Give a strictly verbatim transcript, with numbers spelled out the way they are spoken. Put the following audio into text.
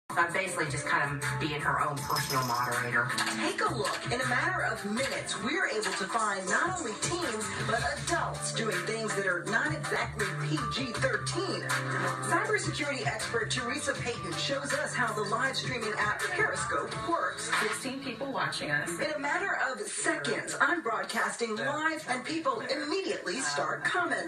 I'm basically just kind of being her own personal moderator. Take a look. In a matter of minutes, we're able to find not only teens, but adults doing things that are not exactly P G thirteen. Cybersecurity expert Teresa Payton shows us how the live streaming app Periscope works. sixteen people watching us. In a matter of seconds, I'm broadcasting live, and people immediately start commenting.